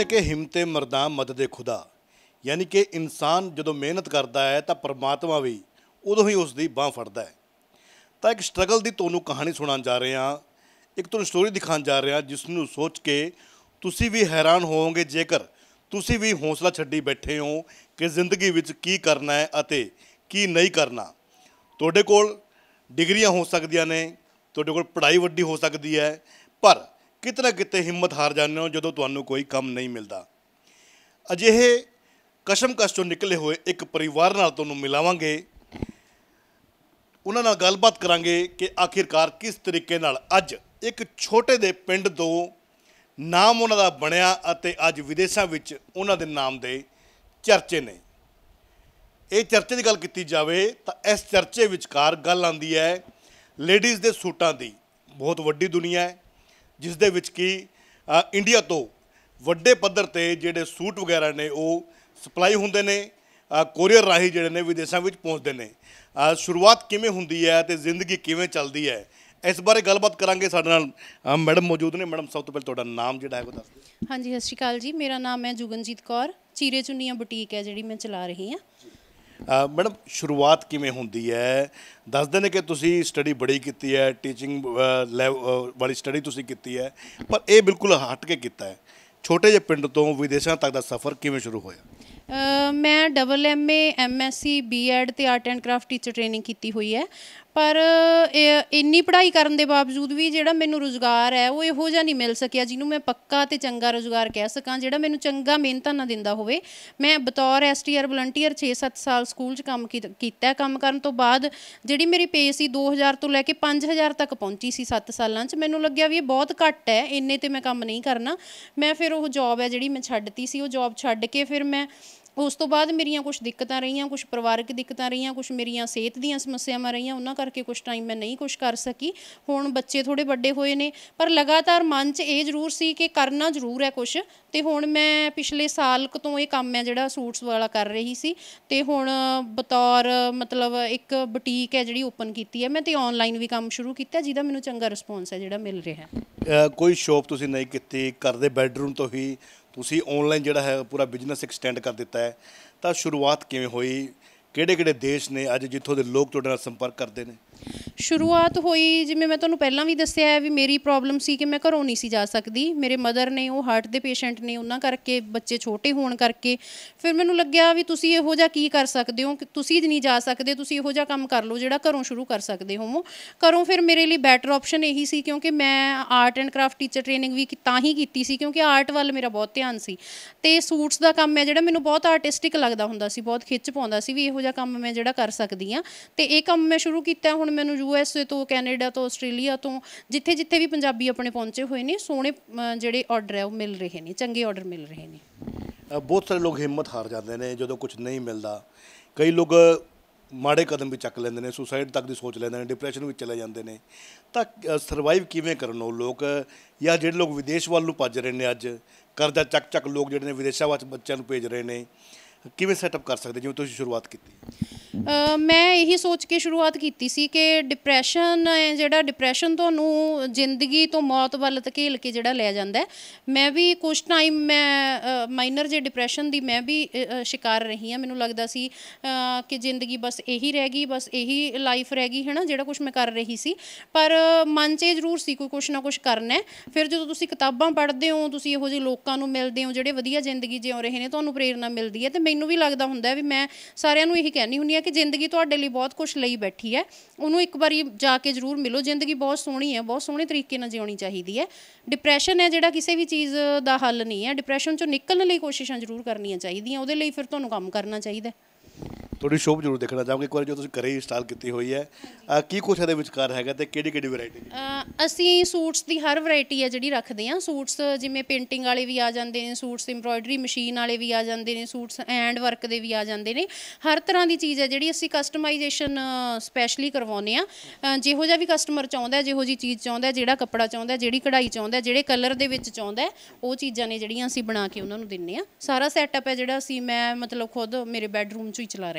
कि हिम्मते मरदा मदद खुदा, यानी कि इंसान जो मेहनत करता है तो परमात्मा भी उदों ही उसकी बांह फड़ता है। तो एक स्ट्रगल की तुहानूं कहानी सुना जा रहे हैं, एक तुहानूं स्टोरी दिखाने जा रहे हैं जिसनूं सोच के तुसी भी हैरान होवोगे जेकर तुसी भी हौसला छड्डी बैठे हो कि जिंदगी विच की करना है अते की नहीं करना। तुहाडे कोल डिग्रियां हो सकदियां ने, तुहाडे कोल पढ़ाई वड्डी हो सकती है, पर किते ना किते हिम्मत हार जाते हो जो तुहानूं कोई काम नहीं मिलता। अजिहे कशमकश चों निकले हुए एक परिवार नाल तुहानूं मिलावांगे, उन्हां नाल गलबात करांगे कि आखिरकार किस तरीके नाल अज एक छोटे दे पिंड तो नाम उन्हां दा बणिया अते अज विदेशां विच उन्हां दे नाम दे चर्चे ने। ये चर्चे की गल की जाए तो इस चर्चे विचकार गल आती है लेडीज़ के सूटां की। बहुत वड्डी दुनिया है जिस दे विच कि इंडिया तो वड्डे पद्धर ते जिहड़े सूट वगैरह ने वो सप्लाई होंदे ने, कोरियर राही जिहड़े ने विदेशों में पहुँचते हैं। शुरुआत किवें हुंदी है तो जिंदगी किवें चलदी है, इस बारे गलबात करांगे। साडे नाल मैडम मौजूद ने। मैडम सब तो पहले तुहाडा नाम जिहड़ा है वो दस दिओ। हाँ जी, सत श्री अकाल जी। मेरा नाम है जुगनजीत कौर। चीरे चुन्नियां बुटीक है जिहड़ी मैं चला रही हाँ। मैडम शुरुआत किवें हुंदी है? दसदे ने कि तुसी स्टडी बड़ी कीती है, टीचिंग वाली स्टडी तुसी कीती है, पर यह बिल्कुल हट के कीता है। छोटे जे पिंड तो विदेशों तक का सफ़र किवें शुरू होया? मैं MA MSc B.Ed ਤੇ art and craft teacher training की हुई है, पर इन्नी पढ़ाई करने के बावजूद भी ਜਿਹੜਾ ਮੈਨੂੰ ਰੁਜ਼ਗਾਰ है वो ਇਹੋ ਜਿਹਾ नहीं मिल सकिया ਜਿਹਨੂੰ मैं पक्का ਤੇ ਚੰਗਾ ਰੁਜ਼ਗਾਰ ਕਹਿ ਸਕਾਂ, ਜਿਹੜਾ ਮੈਨੂੰ ਚੰਗਾ ਮਿਹਨਤਾਂ ਨਾ ਦਿੰਦਾ ਹੋਵੇ। ਮੈਂ ਬਤੌਰ STR ਵਲੰਟੀਅਰ 6-7 ਸਾਲ ਸਕੂਲ 'ਚ ਕੰਮ ਕੀਤਾ। ਕੰਮ ਕਰਨ ਤੋਂ ਬਾਅਦ ਜਿਹੜੀ ਮੇਰੀ ਪੇ ਸੀ 2000 ਤੋਂ ਲੈ ਕੇ 5000 ਤੱਕ ਪਹੁੰਚੀ ਸੀ 7 ਸਾਲਾਂ 'ਚ। ਮੈਨੂੰ ਲੱਗਿਆ ਵੀ ਇਹ ਬਹੁਤ ਘੱਟ ਹੈ, ਇੰਨੇ ਤੇ ਮੈਂ ਕੰਮ ਨਹੀਂ ਕਰਨਾ। ਮੈਂ ਫਿਰ ਉਹ ਜੌਬ ਹੈ ਜਿਹੜੀ ਮੈਂ ਛੱਡਤੀ ਸੀ। ਉਹ ਜੌਬ ਛੱਡ ਕੇ ਫਿਰ मैं उस तो बाद मेरिया कुछ दिक्कतां रही, कुछ परिवारक दिक्कतां रही, कुछ मेरिया सेहत दीयां समस्यावां रही, उन्हां करके कुछ टाइम मैं नहीं कुछ कर सकी। हुण बच्चे थोड़े वड्डे होए ने, पर लगातार मन च ये जरूर सी कि करना जरूर है कुछ। तो हुण मैं पिछले साल तो ये काम है जिहड़ा सूट्स वाला कर रही सी, ते हुण बतौर मतलब एक बुटीक है जिहड़ी ओपन कीती है मैं, ते ऑनलाइन भी काम शुरू किया जिहदा मैनूं चंगा रिस्पॉन्स है जिहड़ा मिल रहा है। कोई शॉप तुसीं नहीं कीती, घर दे बैडरूम तो ही तुसी ऑनलाइन जिहड़ा है पूरा बिजनेस एक्सटेंड कर दिता है, तो शुरुआत किवें होई? किहड़े-किहड़े देश ने अज जिथों दे लोग तुहाडे नाल संपर्क करते हैं? शुरुआत हुई जिवें मैं तुहानूं पहलां भी दस्सिआ है भी मेरी प्रॉब्लम सी कि मैं घरों नहीं सी जा सकती। मेरे मदर ने वो हार्ट के पेशेंट ने, उन्हां करके बच्चे छोटे होण करके फिर मैनूं लग्गिआ भी तुसीं इहो जिहा की कर सकदे हो कि तुसीं नहीं जा सकदे, तुसीं इहो जिहा काम कर लो जिहड़ा घरों शुरू कर सकदे होवो। घरों फिर मेरे लिए बैटर ऑप्शन यही सी, क्योंकि मैं art and craft teacher training भी तां ही कीती सी क्योंकि आर्ट वाल मेरा बहुत ध्यान सी, ते सूट्स का काम है जिहड़ा मैनूं बहुत आर्टिस्टिक लगदा हुंदा सी, बहुत खिच पाउंदा सी भी इहो जिहा काम मैं जिहड़ा कर सकदी हाँ। ते ये काम मैं शुरू कीता। हुण मैनूं USA तो, कैनेडा तो, आस्ट्रेलिया तो, जिथे जिथे भी पंजाबी अपने पहुँचे हुए हैं, सोहणे जिहड़े ऑर्डर है वो मिल रहे हैं, चंगे ऑर्डर मिल रहे हैं। बहुत सारे लोग हिम्मत हार जाते हैं जो कुछ नहीं मिलता। कई लोग माड़े कदम भी चक लेंदे ने, सुसाइड तक की सोच लेंदे ने, डिप्रैशन में चले जाते हैं। तो सर्वाइव किवें करन वो लोग, या जिहड़े लोग विदेश वाल नूं भज रहे हैं, अज करजा चक चक लोग जिहड़े ने विदेशों वाच बच्चों नूं भेज रहे हैं, किवें सैटअप कर सकते जिवें तुसीं शुरुआत की? मैं यही सोच के शुरुआत की सी कि डिप्रैशन है जिहड़ा, डिप्रैशन तुहानूं जिंदगी तो मौत वाल धकेल के जिहड़ा लै जांदा है। मैं भी कुछ टाइम मैं माइनर जे डिप्रैशन दी मैं भी शिकार रही हाँ। मैनूं लगदा सी कि जिंदगी बस यही रह गई, बस यही लाइफ रह गई है ना जिहड़ा कुछ मैं कर रही सी, पर मन च जरूर सी कोई कुछ ना कुछ करना है। फिर जो तुसीं किताबां पढ़दे हो, तुसीं इहो जिहे लोकां नूं मिलदे हो जिहड़े वधिया जिंदगी जिउ रहे ने, तुहानूं प्रेरणा मिलदी है। ते मैनूं भी लगदा हुंदा है भी मैं सारिआं नूं यही कहनी हुंदी कि जिंदगी तुहाडे लई बहुत कुछ लई बैठी है, उन्होंने एक बारी जाके जरूर मिलो। जिंदगी बहुत सोहनी है, बहुत सोहने तरीके नाल जिउणी चाहिदी है। डिप्रैशन है जिहड़ा किसी भी चीज़ का हल नहीं है। डिप्रैशन चों निकलण लई कोशिशां जरूर करनियां चाहिदियां, उहदे लई फिर तुहानूं काम करना चाहिदा। थोड़ी शॉप जरूर देखना चाहूँगी एक बार जो तुसीं घरे ही इंस्टॉल की हुई है, की कुछ इहदे विचकार हैगा ते किहड़ी-किहड़ी वैरायटी? असीं सूट्स की हर वैरायटी है जिहड़ी रखदे हां। सूट्स जिवें पेंटिंग वाले भी आ जांदे ने, सूट्स इंब्रॉयडरी मशीन वाले भी आ जांदे ने, सूट्स हैंड वर्क दे भी आ जांदे ने। हर तरह की चीज़ है जिहड़ी असीं कस्टमाइजेशन स्पैशली करवाउने आ। जिहो जिहा भी कस्टमर चाहुंदा है, जिहो जी चीज़ चाहुंदा है, जिहड़ा कपड़ा चाहुंदा है, जिहड़ी कढ़ाई चाहुंदा है, जिहड़े कलर दे विच चाहुंदा है, वो चीज़ां ने जिहड़ियां असीं बना के उन्हां नूं दिंदे आ। सारा सैटअप है जिहड़ा असीं मैं मतलब खुद मेरे बैडरूम 'ਚ ही चला रही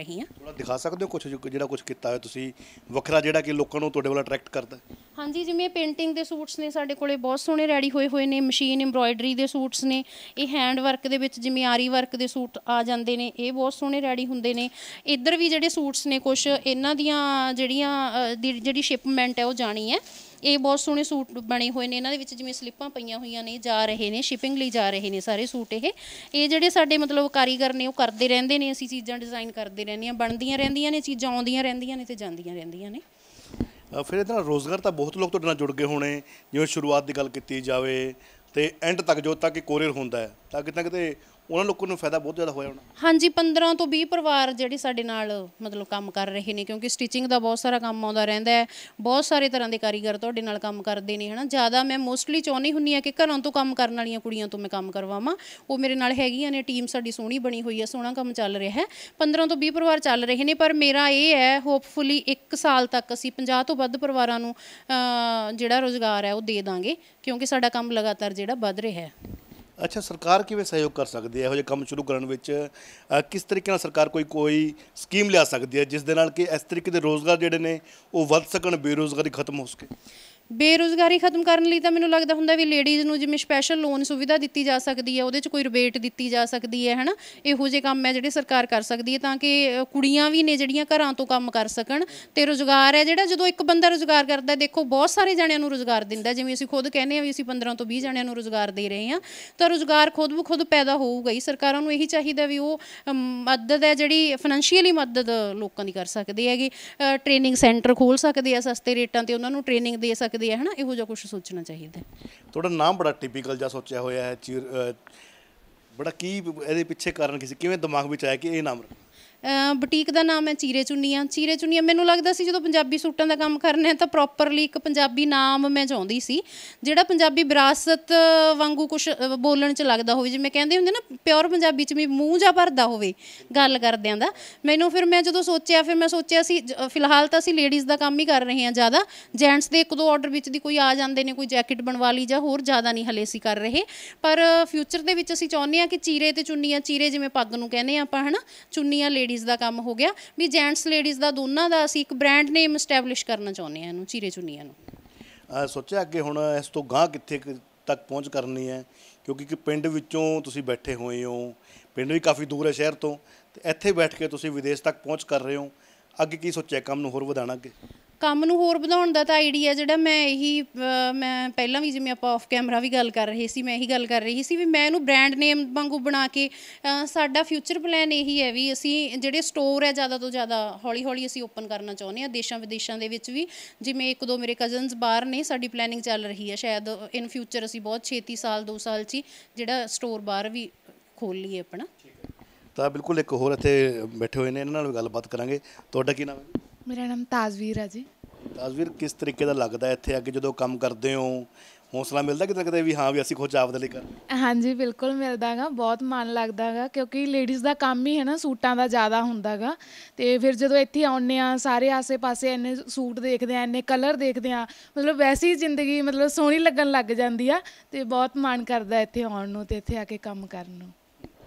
ਰਹੀ ਹਾਂ। ਥੋੜਾ ਦਿਖਾ ਸਕਦੇ ਹੋ ਕੁਛ ਜਿਹੜਾ ਕੁਛ ਕੀਤਾ ਹੋਇਆ ਤੁਸੀਂ ਵੱਖਰਾ, ਜਿਹੜਾ ਕਿ ਲੋਕਾਂ ਨੂੰ ਤੁਹਾਡੇ ਵੱਲ ਅਟਰੈਕਟ ਕਰਦਾ? ਹਾਂਜੀ, ਜਿਵੇਂ ਪੇਂਟਿੰਗ ਦੇ ਸੂਟਸ ਨੇ ਸਾਡੇ ਕੋਲੇ ਬਹੁਤ ਸੋਹਣੇ ਰੈਡੀ ਹੋਏ ਹੋਏ ਨੇ, ਮਸ਼ੀਨ ਐਮਬ੍ਰੋਇਡਰੀ ਦੇ ਸੂਟਸ ਨੇ, ਇਹ ਹੈਂਡ ਵਰਕ ਦੇ ਵਿੱਚ ਜਿਵੇਂ ਆਰੀ ਵਰਕ ਦੇ ਸੂਟ ਆ ਜਾਂਦੇ ਨੇ, ਇਹ ਬਹੁਤ ਸੋਹਣੇ ਰੈਡੀ ਹੁੰਦੇ ਨੇ। ਇੱਧਰ ਵੀ ਜਿਹੜੇ ਸੂਟਸ ਨੇ ਕੁਛ ਇਹਨਾਂ ਦੀਆਂ ਜਿਹੜੀ ਸ਼ਿਪਮੈਂਟ ਹੈ ਉਹ ਜਾਣੀ ਹੈ। ਇਹ ਬਹੁਤ ਸੋਹਣੇ ਸੂਟ ਬਣੇ ਹੋਏ ਨੇ, ਇਹਨਾਂ ਦੇ ਵਿੱਚ ਜਿਵੇਂ ਸਲਿੱਪਾਂ ਪਈਆਂ ਹੋਈਆਂ ਨੇ, ਜਾ ਰਹੇ ਨੇ ਸ਼ਿਪਿੰਗ ਲਈ ਜਾ ਰਹੇ ਨੇ ਸਾਰੇ ਸੂਟ। ਇਹ ਜਿਹੜੇ ਸਾਡੇ ਮਤਲਬ ਕਾਰੀਗਰ ਨੇ ਉਹ ਕਰਦੇ ਰਹਿੰਦੇ ਨੇ, ਅਸੀਂ ਚੀਜ਼ਾਂ ਡਿਜ਼ਾਈਨ ਕਰਦੇ ਰਹਿੰਦੇ ਹਾਂ, ਬਣਦੀਆਂ ਰਹਿੰਦੀਆਂ ਨੇ ਚੀਜ਼ਾਂ, ਆਉਂਦੀਆਂ ਰਹਿੰਦੀਆਂ ਨੇ ਅਤੇ ਜਾਂਦੀਆਂ ਰਹਿੰਦੀਆਂ ਨੇ। ਫਿਰ ਇਹਦੇ ਨਾਲ ਰੋਜ਼ਗਾਰ ਤਾਂ ਬਹੁਤ ਲੋਕ ਤੁਹਾਡੇ ਨਾਲ ਜੁੜ ਗਏ ਹੋਣੇ, ਜਿਵੇਂ ਸ਼ੁਰੂਆਤ ਦੀ ਗੱਲ ਕੀਤੀ ਜਾਵੇ ਅਤੇ ਐਂਡ ਤੱਕ ਜੋ ਤੱਕ ਕੋਰੀਅਰ ਹੁੰਦਾ ਹੈ ਤਾਂ ਕਿਤੇ ਨਾ ਕਿਤੇ ਉਹਨਾਂ ਲੋਕਾਂ ਨੂੰ ਫਾਇਦਾ ਬਹੁਤ ਜ਼ਿਆਦਾ ਹੋਇਆ ਹੋਣਾ। ਹਾਂਜੀ, 15 ਤੋਂ 20 ਪਰਿਵਾਰ ਜਿਹੜੇ ਸਾਡੇ ਨਾਲ ਮਤਲਬ ਕੰਮ ਕਰ ਰਹੇ ਨੇ, ਕਿਉਂਕਿ ਸਟਿਚਿੰਗ ਦਾ ਬਹੁਤ ਸਾਰਾ ਕੰਮ ਆਉਂਦਾ ਰਹਿੰਦਾ ਹੈ, ਬਹੁਤ ਸਾਰੇ ਤਰ੍ਹਾਂ ਦੇ ਕਾਰੀਗਰ ਤੁਹਾਡੇ ਨਾਲ ਕੰਮ ਕਰਦੇ ਨੇ, ਹੈ ਨਾ। ਜ਼ਿਆਦਾ ਮੈਂ ਮੋਸਟਲੀ ਚਾਹੁੰਦੀ ਹੁੰਦੀ ਹਾਂ ਕਿ ਘਰਾਂ ਤੋਂ ਕੰਮ ਕਰਨ ਵਾਲੀਆਂ ਕੁੜੀਆਂ ਤੋਂ ਮੈਂ ਕੰਮ ਕਰਵਾਵਾਂ, ਉਹ ਮੇਰੇ ਨਾਲ ਹੈਗੀਆਂ ਨੇ, ਟੀਮ ਸਾਡੀ ਸੋਹਣੀ ਬਣੀ ਹੋਈ ਹੈ, ਸੋਹਣਾ ਕੰਮ ਚੱਲ ਰਿਹਾ ਹੈ। 15 ਤੋਂ 20 ਪਰਿਵਾਰ ਚੱਲ ਰਹੇ ਨੇ, ਪਰ ਮੇਰਾ ਇਹ ਹੈ ਹੋਪਫੁਲੀ 1 ਸਾਲ ਤੱਕ ਅਸੀਂ 50 ਤੋਂ ਵੱਧ ਪਰਿਵਾਰਾਂ ਨੂੰ ਜਿਹੜਾ ਰੁਜ਼ਗਾਰ ਹੈ ਉਹ ਦੇ ਦਾਂਗੇ, ਕਿਉਂਕਿ ਸਾਡਾ ਕੰਮ ਲਗਾਤਾਰ ਜਿਹੜਾ ਵੱਧ ਰਿਹਾ ਹੈ। ਅੱਛਾ, ਸਰਕਾਰ ਕਿਵੇਂ ਸਹਿਯੋਗ ਕਰ ਸਕਦੀ ਹੈ ਇਹੋ ਜਿਹੇ ਕੰਮ ਸ਼ੁਰੂ ਕਰਨ ਵਿੱਚ? ਕਿਸ ਤਰੀਕੇ ਨਾਲ ਸਰਕਾਰ ਕੋਈ ਸਕੀਮ ਲਿਆ ਸਕਦੀ ਹੈ ਜਿਸ ਦੇ ਨਾਲ ਕਿ ਇਸ ਤਰੀਕੇ ਦੇ ਰੋਜ਼ਗਾਰ ਜਿਹੜੇ ਨੇ ਉਹ ਵੱਧ ਸਕਣ, ਬੇਰੁਜ਼ਗਾਰੀ ਖਤਮ ਹੋ ਸਕੇ? ਬੇਰੁਜ਼ਗਾਰੀ ਖਤਮ ਕਰਨ ਲਈ ਤਾਂ ਮੈਨੂੰ ਲੱਗਦਾ ਹੁੰਦਾ ਵੀ ਲੇਡੀਜ਼ ਨੂੰ ਜਿਵੇਂ ਸਪੈਸ਼ਲ ਲੋਨ ਸੁਵਿਧਾ ਦਿੱਤੀ ਜਾ ਸਕਦੀ ਹੈ, ਉਹਦੇ 'ਚ ਕੋਈ ਰਿਬੇਟ ਦਿੱਤੀ ਜਾ ਸਕਦੀ ਹੈ, ਹੈ ਨਾ। ਇਹੋ ਜਿਹੇ ਕੰਮ ਹੈ ਜਿਹੜੇ ਸਰਕਾਰ ਕਰ ਸਕਦੀ ਹੈ ਤਾਂ ਕਿ ਕੁੜੀਆਂ ਵੀ ਨੇ ਜਿਹੜੀਆਂ ਘਰਾਂ ਤੋਂ ਕੰਮ ਕਰ ਸਕਣ, ਅਤੇ ਰੁਜ਼ਗਾਰ ਹੈ ਜਿਹੜਾ, ਜਦੋਂ ਇੱਕ ਬੰਦਾ ਰੁਜ਼ਗਾਰ ਕਰਦਾ ਦੇਖੋ ਬਹੁਤ ਸਾਰੇ ਜਣਿਆਂ ਨੂੰ ਰੁਜ਼ਗਾਰ ਦਿੰਦਾ। ਜਿਵੇਂ ਅਸੀਂ ਖੁਦ ਕਹਿੰਦੇ ਹਾਂ ਵੀ ਅਸੀਂ 15 ਤੋਂ 20 ਜਣਿਆਂ ਨੂੰ ਰੁਜ਼ਗਾਰ ਦੇ ਰਹੇ ਹਾਂ, ਤਾਂ ਰੁਜ਼ਗਾਰ ਖੁਦ ਪੈਦਾ ਹੋਊਗਾ ਹੀ। ਸਰਕਾਰਾਂ ਨੂੰ ਇਹੀ ਚਾਹੀਦਾ ਵੀ ਉਹ ਮਦਦ ਹੈ ਜਿਹੜੀ ਫਾਈਨੈਂਸ਼ੀਅਲੀ ਮਦਦ ਲੋਕਾਂ ਦੀ ਕਰ ਸਕਦੇ ਹੈਗੇ, ਟ੍ਰੇਨਿੰਗ ਸੈਂਟਰ ਖੋਲ੍ਹ ਸਕਦੇ ਆ ਸਸਤੇ ਰੇਟਾਂ 'ਤੇ, ਉਹਨਾਂ ਨੂੰ ਟ੍ਰੇਨਿੰਗ ਦੇ ਸਕਦੇ ਹੈ ਨਾ। ਇਹੋ ਜਿਹਾ ਕੁਛ ਸੋਚਣਾ ਚਾਹੀਦਾ। ਤੁਹਾਡਾ ਨਾਮ ਬੜਾ ਟਿਪੀਕਲ ਜਿਹਾ ਸੋਚਿਆ ਹੋਇਆ ਹੈ, ਬੜਾ ਕੀ ਇਹਦੇ ਪਿੱਛੇ ਕਾਰਨ ਕੀ ਸੀ, ਕਿਵੇਂ ਦਿਮਾਗ ਵਿੱਚ ਆਇਆ ਕਿ ਇਹ ਨਾਮ ਰੱਖਣਾ? ਬੁਟੀਕ ਦਾ ਨਾਮ ਹੈ ਚੀਰੇ ਚੁੰਨੀਆਂ। ਚੀਰੇ ਚੁੰਨੀਆਂ ਮੈਨੂੰ ਲੱਗਦਾ ਸੀ ਜਦੋਂ ਪੰਜਾਬੀ ਸੂਟਾਂ ਦਾ ਕੰਮ ਕਰਨਾ ਤਾਂ ਪ੍ਰੋਪਰਲੀ ਇੱਕ ਪੰਜਾਬੀ ਨਾਮ ਮੈਂ ਚਾਹੁੰਦੀ ਸੀ, ਜਿਹੜਾ ਪੰਜਾਬੀ ਵਿਰਾਸਤ ਵਾਂਗੂ ਕੁਛ ਬੋਲਣ 'ਚ ਲੱਗਦਾ ਹੋਵੇ, ਜਿਵੇਂ ਕਹਿੰਦੇ ਹੁੰਦੇ ਨਾ ਪਿਓਰ ਪੰਜਾਬੀ 'ਚ ਵੀ ਮੂੰਹ ਜਾ ਭਰਦਾ ਹੋਵੇ ਗੱਲ ਕਰਦਿਆਂ ਦਾ। ਮੈਨੂੰ ਫਿਰ ਮੈਂ ਜਦੋਂ ਸੋਚਿਆ, ਫਿਰ ਮੈਂ ਸੋਚਿਆ ਸੀ ਫਿਲਹਾਲ ਤਾਂ ਅਸੀਂ ਲੇਡੀਜ਼ ਦਾ ਕੰਮ ਹੀ ਕਰ ਰਹੇ ਹਾਂ ਜ਼ਿਆਦਾ, ਜੈਂਟਸ ਦੇ 1-2 ਆਰਡਰ ਵਿੱਚ ਦੀ ਕੋਈ ਆ ਜਾਂਦੇ ਨੇ, ਕੋਈ ਜੈਕਟ ਬਣਵਾ ਲਈ ਜਾਂ ਹੋਰ, ਜ਼ਿਆਦਾ ਨਹੀਂ ਹਲੇ ਅਸੀਂ ਕਰ ਰਹੇ। ਪਰ ਫਿਊਚਰ ਦੇ ਵਿੱਚ ਅਸੀਂ ਚਾਹੁੰਦੇ ਹਾਂ ਕਿ ਚੀਰੇ ਅਤੇ ਚੁੰਨੀਆਂ, ਚੀਰੇ ਜਿਵੇਂ ਪੱਗ ਨੂੰ ਕਹਿੰਦੇ ਹਾਂ ਆਪਾਂ, ਹੈ ਨਾ, ਚੁੰਨੀਆਂ ਲੇਡੀਜ਼ ਦਾ ਕੰਮ ਹੋ ਗਿਆ ਵੀ ਜੈਂਟਸ ਲੇਡੀਜ਼ ਦਾ ਦੋਨਾਂ ਦਾ ਅਸੀਂ ਇੱਕ ਬ੍ਰਾਂਡ ਨੇਮ ਐਸਟੈਬਲਿਸ਼ ਕਰਨਾ ਚਾਹੁੰਦੇ ਹਾਂ ਇਹਨੂੰ, ਚੀਰੇ ਚੁੰਨੀਆਂ ਨੂੰ। ਸੋਚਿਆ ਅੱਗੇ ਹੁਣ ਇਸ ਤੋਂ ਗਾਂਹ ਕਿੱਥੇ ਤੱਕ ਪਹੁੰਚ ਕਰਨੀ ਹੈ, ਕਿਉਂਕਿ ਕਿ ਪਿੰਡ ਵਿੱਚੋਂ ਤੁਸੀਂ ਬੈਠੇ ਹੋਏ ਹੋ, ਪਿੰਡ ਵੀ ਕਾਫੀ ਦੂਰ ਹੈ ਸ਼ਹਿਰ ਤੋਂ, ਅਤੇ ਇੱਥੇ ਬੈਠ ਕੇ ਤੁਸੀਂ ਵਿਦੇਸ਼ ਤੱਕ ਪਹੁੰਚ ਕਰ ਰਹੇ ਹੋ। ਅੱਗੇ ਕੀ ਸੋਚਿਆ ਕੰਮ ਨੂੰ ਹੋਰ ਵਧਾਉਣਾ? ਅੱਗੇ ਕੰਮ ਨੂੰ ਹੋਰ ਵਧਾਉਣ ਦਾ ਤਾਂ ਆਈਡੀਆ ਜਿਹੜਾ ਮੈਂ ਪਹਿਲਾਂ ਵੀ, ਜਿਵੇਂ ਆਪਾਂ ਆਫ ਕੈਮਰਾ ਵੀ ਗੱਲ ਕਰ ਰਹੇ ਸੀ, ਮੈਂ ਇਹੀ ਗੱਲ ਕਰ ਰਹੀ ਸੀ ਵੀ ਮੈਂ ਇਹਨੂੰ ਬ੍ਰਾਂਡ ਨੇਮ ਵਾਂਗੂ ਬਣਾ ਕੇ, ਸਾਡਾ ਫਿਊਚਰ ਪਲਾਨ ਇਹੀ ਹੈ ਵੀ ਅਸੀਂ ਜਿਹੜੇ ਸਟੋਰ ਹੈ ਜ਼ਿਆਦਾ ਤੋਂ ਜ਼ਿਆਦਾ ਹੌਲੀ ਅਸੀਂ ਓਪਨ ਕਰਨਾ ਚਾਹੁੰਦੇ ਹਾਂ ਦੇਸ਼ਾਂ ਵਿਦੇਸ਼ਾਂ ਦੇ ਵਿੱਚ ਵੀ। ਜਿਵੇਂ 1-2 ਮੇਰੇ ਕਜ਼ਨਸ ਬਾਹਰ ਨੇ, ਸਾਡੀ ਪਲੈਨਿੰਗ ਚੱਲ ਰਹੀ ਹੈ, ਸ਼ਾਇਦ ਇਨ ਫਿਊਚਰ ਅਸੀਂ ਬਹੁਤ ਛੇਤੀ 2 ਸਾਲ 'ਚ ਹੀ ਜਿਹੜਾ ਸਟੋਰ ਬਾਹਰ ਵੀ ਖੋਲ੍ਹ ਲਈਏ ਆਪਣਾ। ਤਾਂ ਬਿਲਕੁਲ ਇੱਕ ਹੋਰ ਇੱਥੇ ਬੈਠੇ ਹੋਏ ਨੇ, ਇਹਨਾਂ ਨਾਲ ਵੀ ਗੱਲਬਾਤ ਕਰਾਂਗੇ। ਤੁਹਾਡਾ ਕੀ ਨਾਮ ਹੈ? ਮੇਰਾ ਨਾਮ ਤਾਜਵੀਰ ਹੈ ਜੀ। ਤਾਜਵੀਰ, ਕਿਸ ਤਰੀਕੇ ਦਾ ਲੱਗਦਾ ਇੱਥੇ ਅੱਗੇ ਜਦੋਂ ਕੰਮ ਕਰਦੇ ਹੋ, ਹੌਸਲਾ ਮਿਲਦਾ ਕਿਤੇ ਕਿਤੇ ਵੀ ਹਾਂ ਵੀ ਅਸੀਂ ਕੁਝ ਆਪਦੇ ਲਈ ਕਰ? ਹਾਂਜੀ, ਬਿਲਕੁਲ ਮਿਲਦਾ ਗਾ, ਬਹੁਤ ਮਨ ਲੱਗਦਾ ਗਾ, ਕਿਉਂਕਿ ਲੇਡੀਜ਼ ਦਾ ਕੰਮ ਹੀ ਹੈ ਨਾ ਸੂਟਾਂ ਦਾ ਜ਼ਿਆਦਾ ਹੁੰਦਾ ਗਾ। ਅਤੇ ਫਿਰ ਜਦੋਂ ਇੱਥੇ ਆਉਂਦੇ ਹਾਂ, ਸਾਰੇ ਆਸੇ ਪਾਸੇ ਇੰਨੇ ਸੂਟ ਦੇਖਦੇ ਹਾਂ, ਇੰਨੇ ਕਲਰ ਦੇਖਦੇ ਹਾਂ, ਮਤਲਬ ਵੈਸੇ ਹੀ ਜ਼ਿੰਦਗੀ ਮਤਲਬ ਸੋਹਣੀ ਲੱਗਣ ਲੱਗ ਜਾਂਦੀ ਆ, ਅਤੇ ਬਹੁਤ ਮਨ ਕਰਦਾ ਇੱਥੇ ਆਉਣ ਨੂੰ ਅਤੇ ਇੱਥੇ ਆ ਕੇ ਕੰਮ ਕਰਨ ਨੂੰ।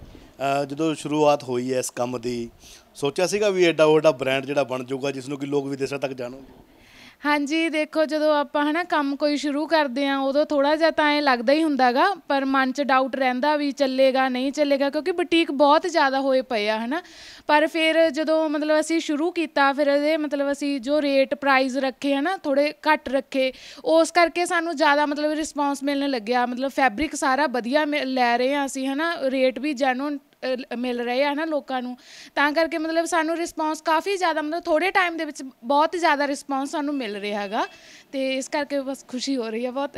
ਜਦੋਂ ਸ਼ੁਰੂਆਤ ਹੋਈ ਹੈ ਇਸ ਕੰਮ ਦੀ, ਸੋਚਿਆ ਸੀਗਾ ਵੀ ਐਡਾ ਵੱਡਾ ਬ੍ਰਾਂਡ ਜਿਹੜਾ ਬਣ ਜਾਊਗਾ ਜਿਸ ਨੂੰ ਕਿ ਲੋਕ ਵਿਦੇਸ਼ਾਂ ਤੱਕ ਜਾਣੋਗੇ? ਹਾਂਜੀ, ਦੇਖੋ ਜਦੋਂ ਆਪਾਂ ਹੈ ਨਾ ਕੰਮ ਕੋਈ ਸ਼ੁਰੂ ਕਰਦੇ ਹਾਂ ਉਦੋਂ ਥੋੜ੍ਹਾ ਜਿਹਾ ਤਾਂ ਐਂ ਲੱਗਦਾ ਹੀ ਹੁੰਦਾ ਗਾ, ਪਰ ਮਨ 'ਚ ਡਾਊਟ ਰਹਿੰਦਾ ਵੀ ਚੱਲੇਗਾ ਨਹੀਂ ਚੱਲੇਗਾ, ਕਿਉਂਕਿ ਬੁਟੀਕ ਬਹੁਤ ਜ਼ਿਆਦਾ ਹੋਏ ਪਏ ਆ, ਹੈ ਨਾ। ਪਰ ਫਿਰ ਜਦੋਂ ਮਤਲਬ ਅਸੀਂ ਸ਼ੁਰੂ ਕੀਤਾ, ਫਿਰ ਇਹਦੇ ਮਤਲਬ ਅਸੀਂ ਜੋ ਰੇਟ ਪ੍ਰਾਈਜ਼ ਰੱਖੇ ਹੈ ਨਾ ਥੋੜ੍ਹੇ ਘੱਟ ਰੱਖੇ, ਉਸ ਕਰਕੇ ਸਾਨੂੰ ਜ਼ਿਆਦਾ ਮਤਲਬ ਰਿਸਪੌਂਸ ਮਿਲਣ ਲੱਗਿਆ। ਮਤਲਬ ਫੈਬਰਿਕ ਸਾਰਾ ਵਧੀਆ ਲੈ ਰਹੇ ਹਾਂ ਅਸੀਂ, ਹੈ ਨਾ, ਰੇਟ ਵੀ ਜੈਨੂਅਨ ਮਿਲ ਰਹੇ ਆ ਨਾ ਲੋਕਾਂ ਨੂੰ, ਤਾਂ ਕਰਕੇ ਮਤਲਬ ਸਾਨੂੰ ਰਿਸਪੌਂਸ ਕਾਫੀ ਜ਼ਿਆਦਾ, ਮਤਲਬ ਥੋੜ੍ਹੇ ਟਾਈਮ ਦੇ ਵਿੱਚ ਬਹੁਤ ਜ਼ਿਆਦਾ ਰਿਸਪੌਂਸ ਸਾਨੂੰ ਮਿਲ ਰਿਹਾ ਹੈਗਾ, ਅਤੇ ਇਸ ਕਰਕੇ ਬਸ ਖੁਸ਼ੀ ਹੋ ਰਹੀ ਹੈ ਬਹੁਤ।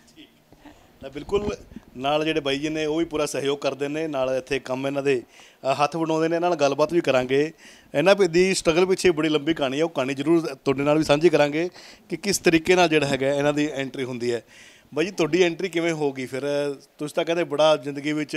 ਤਾਂ ਬਿਲਕੁਲ ਨਾਲ ਜਿਹੜੇ ਬਾਈ ਜੀ ਨੇ ਉਹ ਵੀ ਪੂਰਾ ਸਹਿਯੋਗ ਕਰਦੇ ਨੇ, ਨਾਲ ਇੱਥੇ ਕੰਮ ਇਹਨਾਂ ਦੇ ਹੱਥ ਬਣਾਉਂਦੇ ਨੇ, ਇਹਨਾਂ ਨਾਲ ਗੱਲਬਾਤ ਵੀ ਕਰਾਂਗੇ। ਇਹਨਾਂ ਦੀ ਸਟਰਗਲ ਪਿੱਛੇ ਬੜੀ ਲੰਬੀ ਕਹਾਣੀ ਹੈ, ਉਹ ਕਹਾਣੀ ਜ਼ਰੂਰ ਤੁਹਾਡੇ ਨਾਲ ਵੀ ਸਾਂਝੀ ਕਰਾਂਗੇ ਕਿ ਕਿਸ ਤਰੀਕੇ ਨਾਲ ਜਿਹੜਾ ਹੈਗਾ ਇਹਨਾਂ ਦੀ ਐਂਟਰੀ ਹੁੰਦੀ ਹੈ। ਬਾਈ ਜੀ, ਤੁਹਾਡੀ ਐਂਟਰੀ ਕਿਵੇਂ ਹੋ ਗਈ ਫਿਰ? ਤੁਸੀਂ ਤਾਂ ਕਹਿੰਦੇ ਬੜਾ ਜ਼ਿੰਦਗੀ ਵਿੱਚ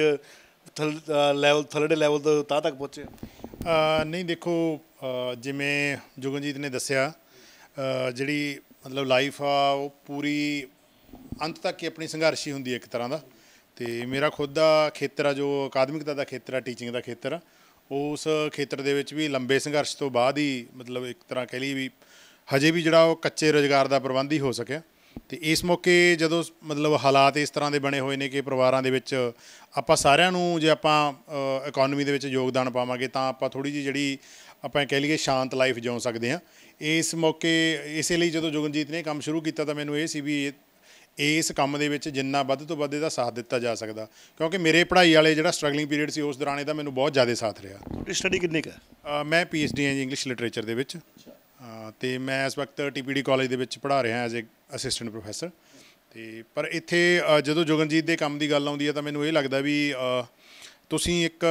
ਥੱਲੜੇ ਲੈਵਲ ਤੋਂ ਤਾਂ ਤੱਕ ਪਹੁੰਚੇ। ਨਹੀਂ, ਦੇਖੋ ਜਿਵੇਂ ਜੁਗਨਜੀਤ ਨੇ ਦੱਸਿਆ, ਜਿਹੜੀ ਮਤਲਬ ਲਾਈਫ ਆ ਉਹ ਪੂਰੀ ਅੰਤ ਤੱਕ ਹੀ ਆਪਣੀ ਸੰਘਰਸ਼ ਹੀ ਹੁੰਦੀ ਹੈ ਇੱਕ ਤਰ੍ਹਾਂ ਦਾ। ਅਤੇ ਮੇਰਾ ਖੁਦ ਦਾ ਖੇਤਰ ਆ ਜੋ ਅਕਾਦਮਿਕਤਾ ਦਾ ਖੇਤਰ ਆ, ਟੀਚਿੰਗ ਦਾ ਖੇਤਰ ਆ, ਉਸ ਖੇਤਰ ਦੇ ਵਿੱਚ ਵੀ ਲੰਬੇ ਸੰਘਰਸ਼ ਤੋਂ ਬਾਅਦ ਹੀ ਮਤਲਬ ਇੱਕ ਤਰ੍ਹਾਂ ਕਹਿ ਲਈਏ ਵੀ ਹਜੇ ਵੀ ਜਿਹੜਾ ਉਹ ਕੱਚੇ ਰੁਜ਼ਗਾਰ ਦਾ ਪ੍ਰਬੰਧ ਹੀ ਹੋ ਸਕਿਆ। ਅਤੇ ਇਸ ਮੌਕੇ ਜਦੋਂ ਮਤਲਬ ਹਾਲਾਤ ਇਸ ਤਰ੍ਹਾਂ ਦੇ ਬਣੇ ਹੋਏ ਨੇ ਕਿ ਪਰਿਵਾਰਾਂ ਦੇ ਵਿੱਚ ਆਪਾਂ ਸਾਰਿਆਂ ਨੂੰ ਜੇ ਆਪਾਂ ਇਕੋਨਮੀ ਦੇ ਵਿੱਚ ਯੋਗਦਾਨ ਪਾਵਾਂਗੇ ਤਾਂ ਆਪਾਂ ਥੋੜ੍ਹੀ ਜਿਹੀ ਜਿਹੜੀ ਆਪਾਂ ਕਹਿ ਲਈਏ ਸ਼ਾਂਤ ਲਾਈਫ ਜਿਉ ਸਕਦੇ ਹਾਂ। ਇਸ ਮੌਕੇ ਇਸੇ ਲਈ ਜਦੋਂ ਜੁਗਨਜੀਤ ਨੇ ਕੰਮ ਸ਼ੁਰੂ ਕੀਤਾ ਤਾਂ ਮੈਨੂੰ ਇਹ ਸੀ ਵੀ ਇਸ ਕੰਮ ਦੇ ਵਿੱਚ ਜਿੰਨਾ ਵੱਧ ਤੋਂ ਵੱਧ ਇਹਦਾ ਸਾਥ ਦਿੱਤਾ ਜਾ ਸਕਦਾ, ਕਿਉਂਕਿ ਮੇਰੇ ਪੜ੍ਹਾਈ ਵਾਲੇ ਜਿਹੜਾ ਸਟਰਗਲਿੰਗ ਪੀਰੀਅਡ ਸੀ ਉਸ ਦੌਰਾਨ ਇਹਦਾ ਮੈਨੂੰ ਬਹੁਤ ਜ਼ਿਆਦਾ ਸਾਥ ਰਿਹਾ। ਤੁਹਾਡੀ ਸਟੱਡੀ ਕਿੰਨੀ ਕੁ ਹੈ? ਮੈਂ PhD ਹਾਂ ਜੀ ਇੰਗਲਿਸ਼ ਲਿਟਰੇਚਰ ਦੇ ਵਿੱਚ, ਅਤੇ ਮੈਂ ਇਸ ਵਕਤ TPD ਕਾਲਜ ਦੇ ਵਿੱਚ ਪੜ੍ਹਾ ਰਿਹਾ ਐਜ਼ ਏ ਅਸਿਸਟੈਂਟ ਪ੍ਰੋਫੈਸਰ। ਅਤੇ ਪਰ ਇੱਥੇ ਜਦੋਂ ਜੁਗਨਜੀਤ ਦੇ ਕੰਮ ਦੀ ਗੱਲ ਆਉਂਦੀ ਹੈ ਤਾਂ ਮੈਨੂੰ ਇਹ ਲੱਗਦਾ ਵੀ ਤੁਸੀਂ ਇੱਕ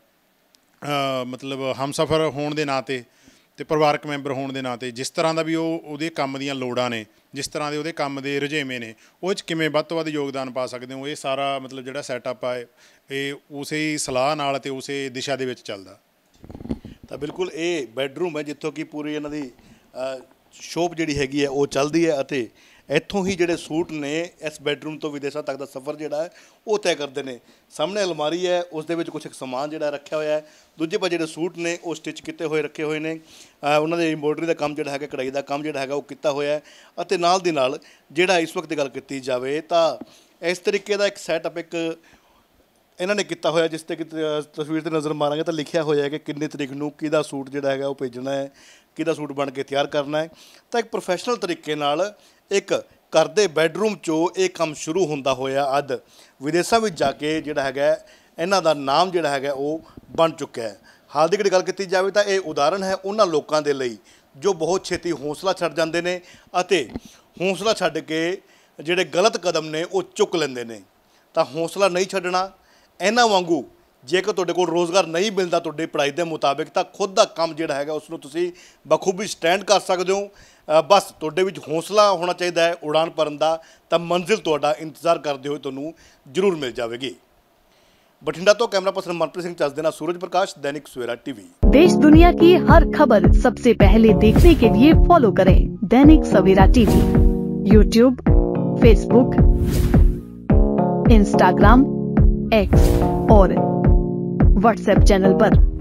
ਮਤਲਬ ਹਮਸਫਰ ਹੋਣ ਦੇ ਨਾਤੇ ਅਤੇ ਪਰਿਵਾਰਕ ਮੈਂਬਰ ਹੋਣ ਦੇ ਨਾਤੇ ਜਿਸ ਤਰ੍ਹਾਂ ਦਾ ਵੀ ਉਹਦੇ ਕੰਮ ਦੀਆਂ ਲੋੜਾਂ ਨੇ, ਜਿਸ ਤਰ੍ਹਾਂ ਦੇ ਉਹਦੇ ਕੰਮ ਦੇ ਰੁਝੇਵੇਂ ਨੇ, ਉਹ 'ਚ ਕਿਵੇਂ ਵੱਧ ਤੋਂ ਵੱਧ ਯੋਗਦਾਨ ਪਾ ਸਕਦੇ ਹੋ, ਇਹ ਸਾਰਾ ਮਤਲਬ ਜਿਹੜਾ ਸੈਟਅਪ ਆ ਇਹ ਉਸੇ ਹੀ ਸਲਾਹ ਨਾਲ ਅਤੇ ਉਸੇ ਦਿਸ਼ਾ ਦੇ ਵਿੱਚ ਚੱਲਦਾ। ਤਾਂ ਬਿਲਕੁਲ ਇਹ ਬੈਡਰੂਮ ਹੈ ਜਿੱਥੋਂ ਕਿ ਪੂਰੀ ਇਹਨਾਂ ਦੀ ਸ਼ੋਪ ਜਿਹੜੀ ਹੈਗੀ ਹੈ ਉਹ ਚੱਲਦੀ ਹੈ, ਅਤੇ ਇੱਥੋਂ ਹੀ ਜਿਹੜੇ ਸੂਟ ਨੇ ਇਸ ਬੈਡਰੂਮ ਤੋਂ ਵਿਦੇਸ਼ਾਂ ਤੱਕ ਦਾ ਸਫ਼ਰ ਜਿਹੜਾ ਹੈ ਉਹ ਤੈਅ ਕਰਦੇ ਨੇ। ਸਾਹਮਣੇ ਅਲਮਾਰੀ ਹੈ, ਉਸ ਦੇ ਵਿੱਚ ਕੁਛ ਸਮਾਨ ਜਿਹੜਾ ਰੱਖਿਆ ਹੋਇਆ ਹੈ। ਦੂਜੇ ਪਾਸੇ ਜਿਹੜੇ ਸੂਟ ਨੇ ਉਹ ਸਟਿਚ ਕੀਤੇ ਹੋਏ ਰੱਖੇ ਹੋਏ ਨੇ, ਉਹਨਾਂ ਦੇ ਐਮਬੋਡਰੀ ਦਾ ਕੰਮ ਜਿਹੜਾ ਹੈਗਾ, ਕਢਾਈ ਦਾ ਕੰਮ ਜਿਹੜਾ ਹੈਗਾ ਉਹ ਕੀਤਾ ਹੋਇਆ ਹੈ। ਅਤੇ ਨਾਲ ਦੀ ਨਾਲ ਜਿਹੜਾ ਇਸ ਵਕਤ ਦੀ ਗੱਲ ਕੀਤੀ ਜਾਵੇ ਤਾਂ ਇਸ ਤਰੀਕੇ ਦਾ ਇੱਕ ਸੈਟਅਪ ਇੱਕ ਇਹਨਾਂ ਨੇ ਕੀਤਾ ਹੋਇਆ, ਜਿਸ 'ਤੇ ਕਿ ਤਸਵੀਰ 'ਤੇ ਨਜ਼ਰ ਮਾਰਾਂਗੇ ਤਾਂ ਲਿਖਿਆ ਹੋਇਆ ਹੈ ਕਿ ਕਿੰਨੀ ਤਰੀਕ ਨੂੰ ਕਿਹਦਾ ਸੂਟ ਜਿਹੜਾ ਹੈਗਾ ਉਹ ਭੇਜਣਾ ਹੈ, ਕਿਹਦਾ ਸੂਟ ਬਣ ਕੇ ਤਿਆਰ ਕਰਨਾ ਹੈ। ਤਾਂ ਇੱਕ ਪ੍ਰੋਫੈਸ਼ਨਲ ਤਰੀਕੇ ਨਾਲ ਇੱਕ ਘਰ ਦੇ ਬੈਡਰੂਮ 'ਚੋਂ ਇਹ ਕੰਮ ਸ਼ੁਰੂ ਹੁੰਦਾ ਹੋਇਆ ਅੱਜ ਵਿਦੇਸ਼ਾਂ ਵਿੱਚ ਜਾ ਕੇ ਜਿਹੜਾ ਹੈਗਾ ਇਹਨਾਂ ਦਾ ਨਾਮ ਜਿਹੜਾ ਹੈਗਾ ਉਹ ਬਣ ਚੁੱਕਿਆ ਹੈ। ਹਾਲ ਦੀ ਗੱਲ ਕੀਤੀ ਜਾਵੇ ਤਾਂ ਇਹ ਉਦਾਹਰਣ ਹੈ ਉਹਨਾਂ ਲੋਕਾਂ ਦੇ ਲਈ ਜੋ ਬਹੁਤ ਛੇਤੀ ਹੌਸਲਾ ਛੱਡ ਜਾਂਦੇ ਨੇ ਅਤੇ ਹੌਸਲਾ ਛੱਡ ਕੇ ਜਿਹੜੇ ਗਲਤ ਕਦਮ ਨੇ ਉਹ ਚੁੱਕ ਲੈਂਦੇ ਨੇ। ਤਾਂ ਹੌਸਲਾ ਨਹੀਂ ਛੱਡਣਾ, ਇਹਨਾਂ ਵਾਂਗੂ ਜੇਕਰ ਤੁਹਾਡੇ ਕੋਲ ਰੋਜ਼ਗਾਰ ਨਹੀਂ ਮਿਲਦਾ ਤੁਹਾਡੀ ਪੜ੍ਹਾਈ ਦੇ ਮੁਤਾਬਿਕ ਤਾਂ ਖੁਦ ਦਾ ਕੰਮ ਜਿਹੜਾ ਹੈਗਾ ਉਸ ਨੂੰ ਤੁਸੀਂ ਬਖੂਬੀ ਸਟੈਂਡ ਕਰ ਸਕਦੇ ਹੋ। ਬਸ ਤੁਹਾਡੇ ਵਿੱਚ ਹੌਸਲਾ ਹੋਣਾ ਚਾਹੀਦਾ ਹੈ ਉਡਾਨ ਭਰਨ ਦਾ, ਤਾਂ ਮੰਜ਼ਿਲ ਤੁਹਾਡਾ ਇੰਤਜ਼ਾਰ ਕਰਦੇ ਹੋਏ ਤੁਹਾਨੂੰ ਜ਼ਰੂਰ ਮਿਲ ਜਾਵੇਗੀ। बठिंडा तो कैमरा पर्सन मनप्रीत सिंह चस देना, सूरज प्रकाश, दैनिक सवेरा टीवी। देश दुनिया की हर खबर सबसे पहले देखने के लिए फॉलो करें Dainik Savera TV, YouTube, Facebook, Instagram, X और व्हाट्सएप चैनल पर।